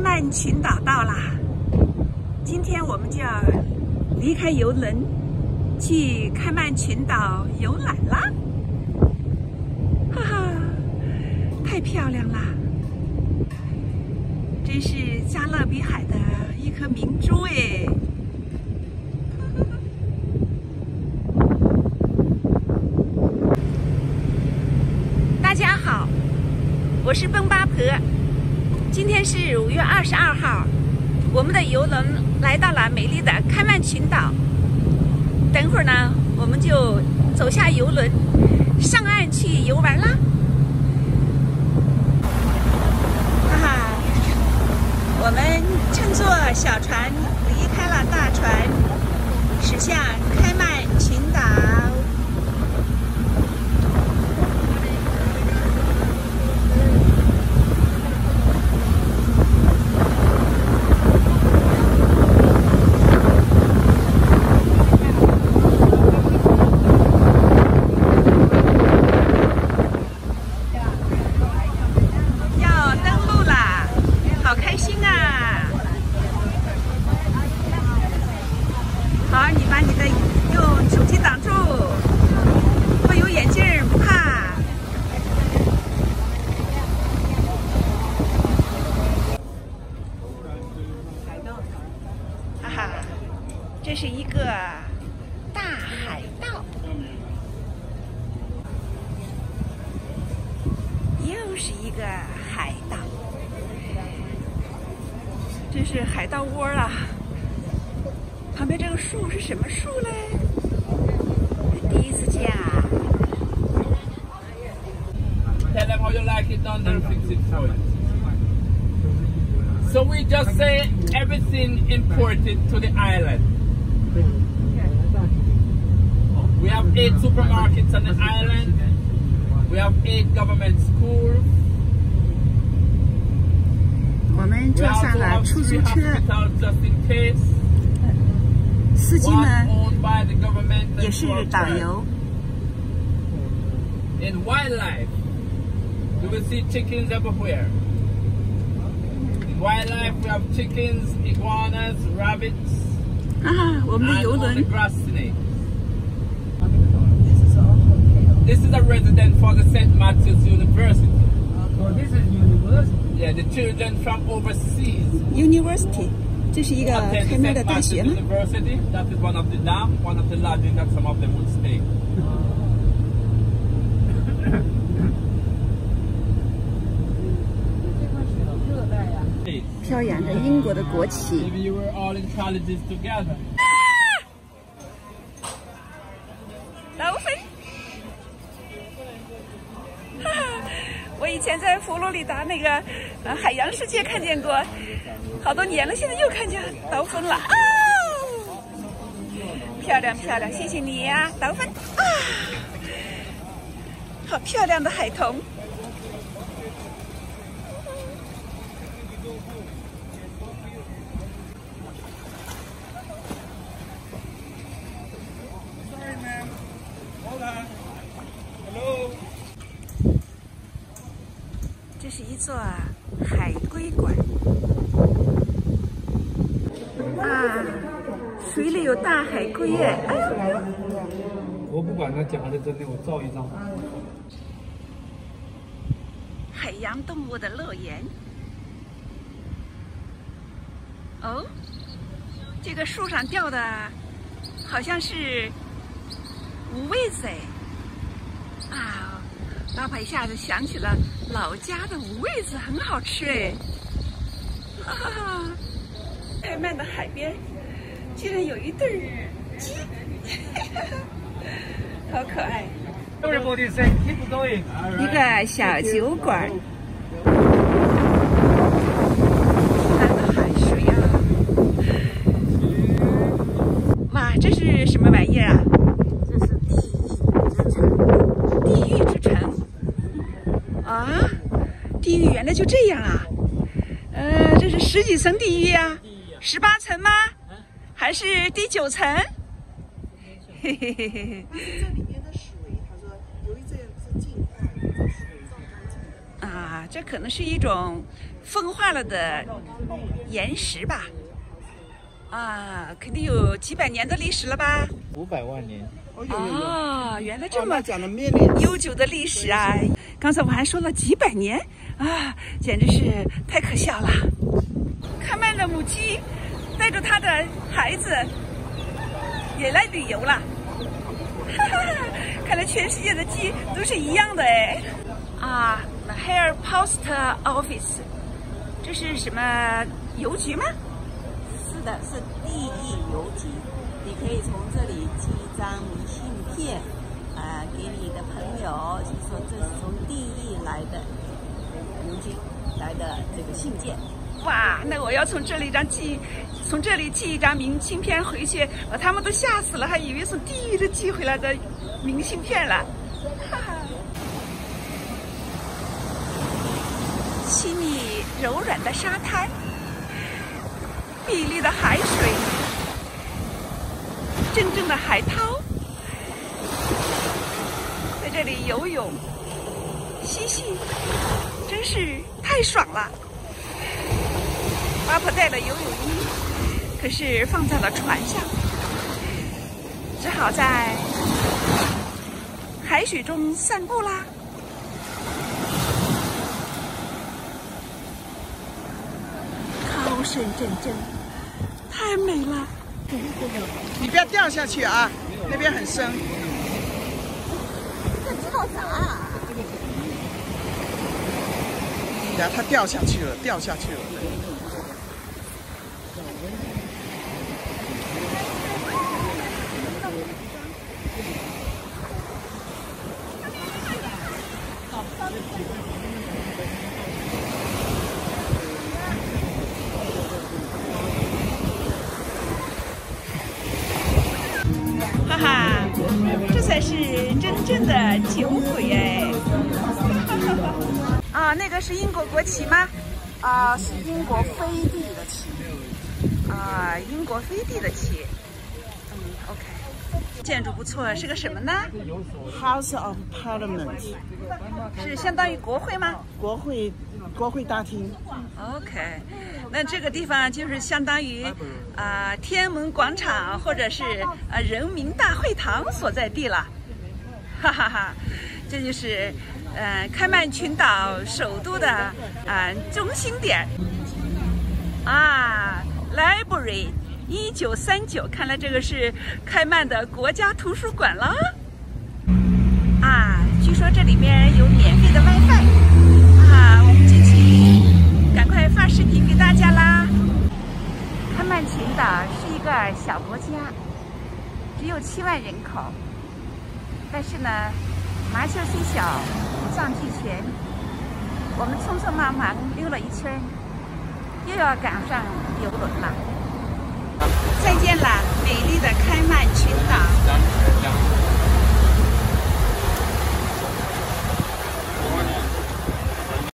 曼群岛到啦！今天我们就要离开邮轮，去开曼群岛游览啦！哈哈，太漂亮啦！真是加勒比海的一颗明珠哎！大家好，我是奔巴婆。今天是5月22号，我们的邮轮来到了美丽的开曼群岛。等会儿呢，我们就走下邮轮，上岸去游玩啦！哈哈，我们乘坐小船离开了大船，驶向开曼群岛。好，你把你的用手机挡住，会有眼镜不怕。哈哈，这是一个大海盗，又是一个海盗，这是海盗窝啊！旁边这个树是什么树嘞？第一次见啊！ Tell them how you like it done, they'll fix it for you. So we just say everything imported to the island. We have 8 supermarkets on the island. We have 8 government schools. 我们坐上了出租车。 just in case. 司机呢也是导游。 In wildlife, you will see chickens everywhere. In wildlife, we have chickens, iguanas, rabbits, 我们的游轮。 and grass snakes. This is a resident for the St. Matthew's University. Oh, this is university. Yeah, the children from overseas. University. 这是一个开曼的大学吗？ University. That is one of the dam, one of the lodging that some of them would stay. 飘扬着英国的国旗。 Maybe you were all in colleges together. 老粉，哈哈！我以前在佛罗里达那个海洋世界看见过，好多年了，现在又看见老粉了啊！漂亮漂亮，谢谢你呀，老粉啊！好漂亮的海豚。 这是一座海龟馆啊，水里有大海龟耶！ 我不管他假的真的，我照一张。 海洋动物的乐园。哦，这个树上吊的好像是五味子哎！啊，爸爸一下子想起了老家的五味子，很好吃哎！哈哈哈！开曼的海边居然有一对鸡，好可爱！ Everybody say keep going. 一个小酒馆。 哇，这是什么玩意儿啊？这是地狱之城。啊，地狱原来就这样啊？这是10几层地狱呀？18层吗？还是第9层？嘿嘿嘿嘿嘿。 这里面的水，他说由于这样是净化，水造干净的。 啊，这可能是一种风化了的岩石吧？啊，肯定有几百年的历史了吧 ？500万年。 哦，原来这么讲的面脸悠久的历史啊！刚才我还说了几百年啊，简直是太可笑了。开曼的母鸡带着它的孩子也来旅游了，哈哈，看来全世界的鸡都是一样的哎。啊 ，Mahale Post Office， 这是什么邮局吗？ 是的，是地义邮局。你可以从这里寄一张明信片，给你的朋友，就说这是从地义来的邮局来的这个信件。 哇，那我要从这里寄一张明信片回去，把他们都吓死了，还以为从地狱里寄回来的明信片了。哈哈。细腻柔软的沙滩，碧绿的海水，真正的海涛，在这里游泳嬉戏，真是太爽了。巴婆带了游泳衣，可是放在了船上，只好在海水中散步啦。高声阵阵，太美了。 你不要掉下去啊，那边很深。 这跳伞啊！ 呀，它掉下去了，掉下去了。 哈哈，这才是真正的酒鬼哎！啊，那个是英国国旗吗？ 啊，是英国飞地的旗。 啊，英国飞地的旗。OK。建筑不错，是个什么呢 House of Parliament 是相当于国会吗？ 国会大厅。 OK， 那这个地方就是相当于天安门广场或者是人民大会堂所在地了，哈哈哈，这就是开曼群岛首都的中心点啊 ，Library 1939，看来这个是开曼的国家图书馆了啊，据说这里面有免费的 WiFi 啊，我们进去赶快发视频给大家啦。开曼群岛是一个小国家，只有7万人口，但是呢，麻雀虽小，五脏俱全。我们匆匆忙忙溜了一圈，又要赶上游轮了。再见了，美丽